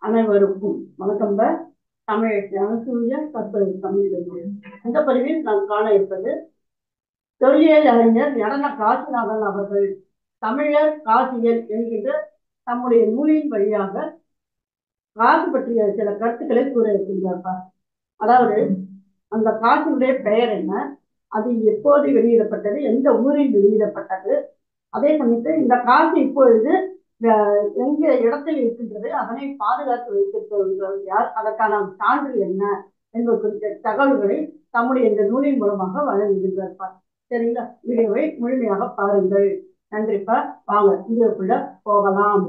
அனைவருக்கும் வணக்கம். தமிழ் ஞானசூரிய கற்பனை தமிழ். இந்த பதிவில் நாம் காண இருப்பது தொல்லியல் அறிஞர் நடன காசிநாதன் அவர்கள் தமிழர் காசியல் என்கின்ற தம்முடைய நூலின் வழியாக காசு பற்றிய சில கருத்துக்களை கூற இருக்கின்றார். அதாவது அந்த காசினுடைய பெயர் என்ன, அது எப்போது வெளியிடப்பட்டது, எந்த ஊரில் வெளியிடப்பட்டது, அதே சமயத்தில் இந்த காசு இப்பொழுது எங்க இடத்தில் இருக்கின்றது, அதனை பாதுகாத்து வைத்திருப்பவர்கள் யார், அதற்கான சான்று என்ன என்பது குறித்த தகவல்களை தம்முடைய இந்த நூலின் மூலமாக வழங்குகின்றார். சரிங்களா? வீடியோவை முழுமையாக பாருங்கள். நன்றிப்பா. வாங்க வீடியோக்குள்ள போகலாம்.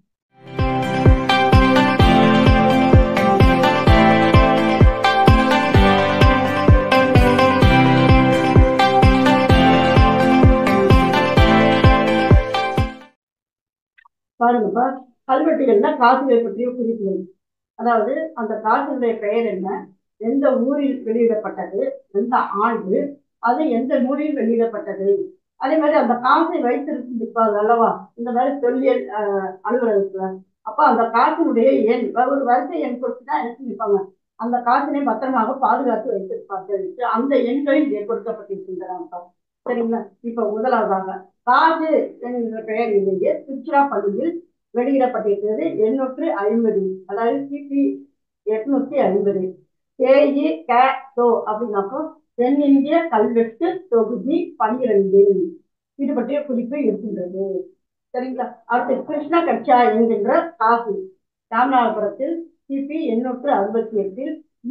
பாருங்கப்பா, கல்வெட்டுகள்ல காசுகளை பற்றிய குறிப்புகள். அதாவது அந்த காசினுடைய பெயர் என்ன, எந்த ஊரில் வெளியிடப்பட்டது, எந்த ஆண்டு, அது எந்த நூலில் வெளியிடப்பட்டது, அதே மாதிரி அந்த காசை வைத்திருப்பாங்க அல்லவா இந்த மாதிரி தொல்லியல் அலுவலகத்துல. அப்ப அந்த காசினுடைய எண் ஒரு வரிசை எண் கொடுத்துதான் நிற்பாங்க. அந்த காசினை பத்திரமாக பாதுகாத்து வைத்திருப்பார்கள். அந்த எண்களில் கொடுக்கப்பட்டிருக்கின்றன. சரிங்களா? இப்ப முதலாவதாக காசு என்கின்ற பெயரிலேயே திருச்சிராப்பள்ளியில் வெளியிடப்பட்டிருக்கிறது 850, அதாவது கிபி 850. அப்படின்னாக்கோ தென்னிந்திய கல்வெட்டு தொகுதி 12 இது பற்றிய குறிப்பு இருக்கின்றது. சரிங்களா? அடுத்து கிருஷ்ண கட்சா என்கின்ற காசு ராமநாதபுரத்தில் கிபி 868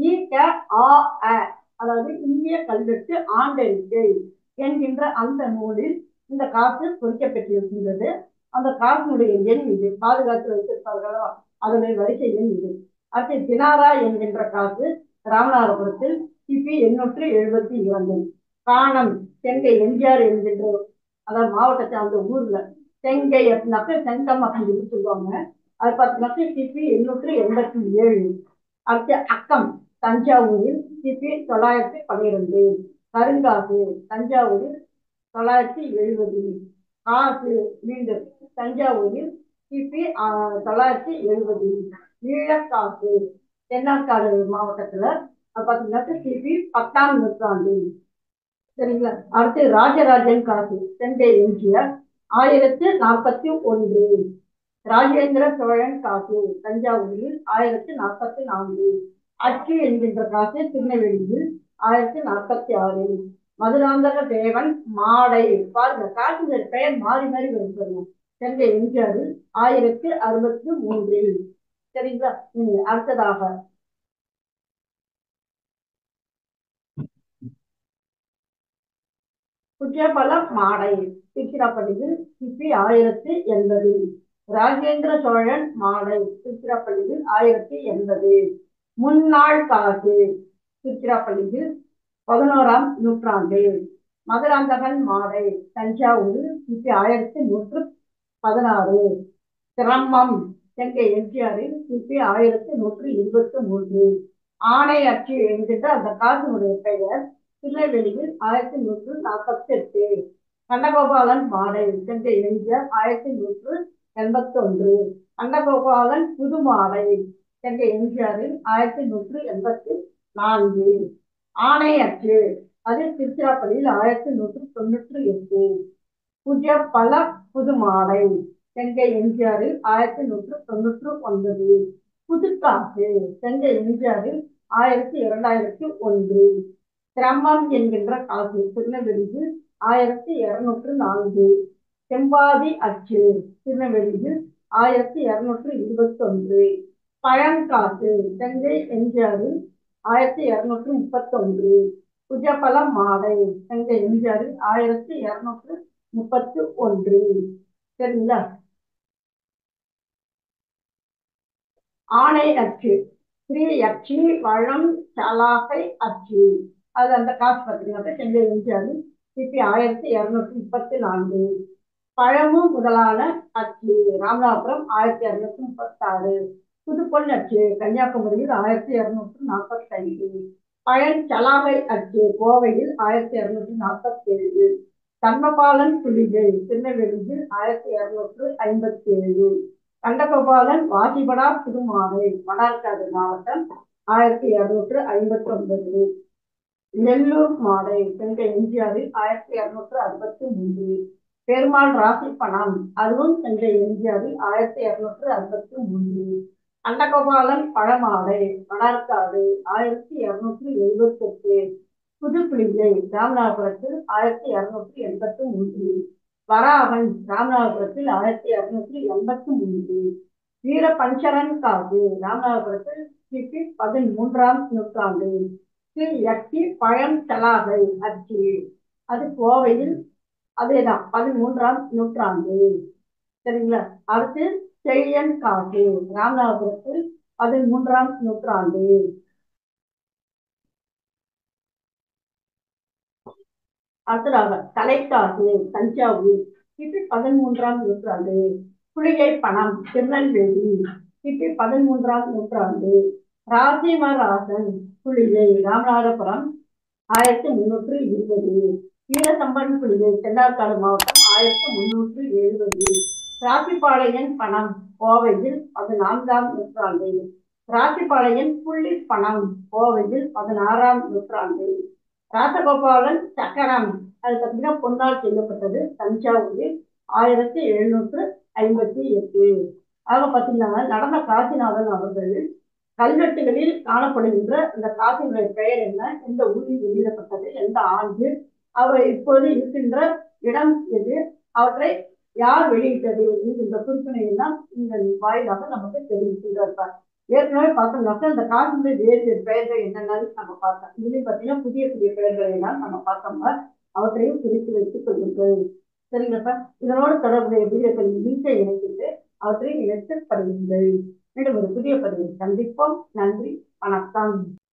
அதாவது இந்திய கல்வெட்டு ஆண்டறிக்கை என்கின்ற அந்த நூலில் இந்த காசு குறிக்கப்பட்டிருக்கின்றது. அந்த காசினுடைய எண் இது, பாதுகாத்து வைத்திருப்பார்களோ அதனுடைய வரிசை எண் இது. அடுத்து தினாரா என்கின்ற காசு ராமநாதபுரத்தில் கிபி 872. காணம் செங்கை எம்ஜிஆர் என்கின்ற, அதாவது மாவட்டத்தை அந்த ஊர்ல செங்கை அப்படின்னாக்க செங்கம் அப்படின்னு சொல்லுவாங்க. அது பார்த்தீங்கன்னாக்க கிபி 887. அடுத்து அக்கம் தஞ்சாவூரில் கிபி 912. கருங்காசு தஞ்சாவூரில் 970. காசு மீண்டும் தஞ்சாவூரில் கிபி 970. ஈழக்காசு தென்னார்காடு மாவட்டத்துல பாத்தீங்கன்னா கிபி 10ஆம் நூற்றாண்டு. சரிங்களா? அடுத்து ராஜராஜன் காசு செங்கை எம்ஜிஆர் 1041. ராஜேந்திர சோழன் காசு தஞ்சாவூரில் 1044. அச்சு என்கின்ற காசு திருநெல்வேலியில் 1046. மதுராந்தக தேவன் மாடை, பாருங்க காசுங்கிற பெயர் மாறி மாறி வரும். செங்கை எம்ஜிஆரில் 1063. சரிங்களா? அடுத்ததாக குஜபலம் மாடை திருச்சிராப்பள்ளியில் கிபி 1080. ராஜேந்திர சோழன் மாடை திருச்சிராப்பள்ளியில் 1080. முன்னாள் காசு திருச்சிராப்பள்ளியில் 11ஆம் நூற்றாண்டு. மதுராந்தகன் மாடை தஞ்சாவூரில் கிபி 1116. சிரமம் செங்கை எம்ஜிஆரில் கிபி 1123. ஆணை அச்சு என்கின்ற அந்த காசினுடைய பெயர் திருநெல்வேலியில் 1148. கண்டகோபாலன் மாடை செங்கை எம்ஜிஆர் 1181. கண்டகோபாலன் புது மாடை செங்கை எம்ஜிஆரில் 1184. ஆணை அச்சு அது திருச்சிராப்பள்ளியில் 1198. புதிய பல புது மாடை செங்கை எம்ஜிஆரில் 1199. புதுக்காசு செங்கை எம்ஜிஆரில் 1201. சிரமம் என்கின்ற காசு திருநெல்வேலியில் 1204. செம்பாதி அச்சு திருநெல்வேலியில் 1221. பழங்காசு செங்கை எம்ஜிஆரில் 1231. புஜபலம் மாடை செங்கை எம்ஜிஆரில் 1231. சரிங்களா? ஆணை அச்சு ஸ்ரீ அச்சு வளம் சலாகை அச்சு, அது அந்த காசு பார்த்தீங்கன்னா செங்கை எம்ஜிஆரில் கிபி 1234. பழமு முதலான அச்சு ராமநாதபுரம் 1236. புதுப்பொன் அச்சு கன்னியாகுமரியில் 1245. பழஞ்சலாகை அச்சு கோவையில் 1247. தர்மபாலன் புலிகை திருநெல்வேலியில் 1257. கண்டகோபாலன் வாசிபடா புதுமாலை மணார்காடு மாவட்டம் 1259. நெல்லூர் மாலை சென்னை எம்ஜிஆரில் 1263. பெருமாள் ராசி பணம் அதுவும் சென்னை எம்ஜிஆரில் 1263. கண்டகோபாலன் பழமாலை மணார்காடு 1278. புதுப்பிள்ளை ராமநாதபுரத்தில் 1283. வராகன் ராமநாதபுரத்தில் 1283. வீர பஞ்சரன் காது ராமநாதபுரத்தில் கிபி 13ஆம் நூற்றாண்டு. யக்கி பழம் சலாகை அச்சு அது கோவையில் அதேதான் 13ஆம் நூற்றாண்டு. சரிங்களா? அடுத்து செழியன் காசு ராமநாதபுரத்தில் 13ஆம் நூற்றாண்டு. அடுத்ததாக தலைக்காசு தஞ்சாவூர் கிபி 13ஆம் நூற்றாண்டு. புளிகை பணம் திருநெல்வேலி கிபி 13ஆம் நூற்றாண்டு. ராசிமராசன் புளிகை ராமநாதபுரம் 1320. வீரசம்பன் புளிகை தென்னார்காடு மாவட்டம் 1370. ராசிபாளையன் பணம் கோவையில் 14ஆம் நூற்றாண்டு. ராசிபாளையன் புள்ளி பணம் கோவையில் 16ஆம் நூற்றாண்டு. ராசகோபாலன் சக்கரம் அது பார்த்தீங்கன்னா பொன்னால் செய்யப்பட்டது தஞ்சாவூரில் 1758. ஆக பார்த்தீங்கன்னா நடன காசிநாதன் அவர்கள் கல்வெட்டுகளில் காணப்படுகின்ற இந்த காசினுடைய பெயர் என்ன, எந்த ஊரில் வெளியிடப்பட்டது, எந்த ஆண்டு, அவர் இப்போது இருக்கின்ற இடம் எது, அவற்றை யார் வெளியிட்டது என்கின்ற குறிப்பினை எல்லாம் இந்த வாயிலாக நமக்கு தெரிவிக்கின்றார். ஏற்கனவே பார்த்தோம்னாக்கா இந்த காசினுடைய வேறு வேறு பெயர்கள் என்னென்னு நம்ம பார்த்தோம். இதுலேயும் பார்த்தீங்கன்னா புதிய புதிய பெயர்களை எல்லாம் நம்ம பார்த்தோம்னா அவற்றையும் குறித்து வைத்துக் கொள்ளுங்கள். சரிங்கப்பா? இதனோடு தொடர்புடைய வீடியோக்களின் லிங்கை இணைக்கிட்டு அவற்றை இணைத்து படியுங்கள். மீண்டும் ஒரு புதிய பதிவில் சந்திப்போம். நன்றி, வணக்கம்.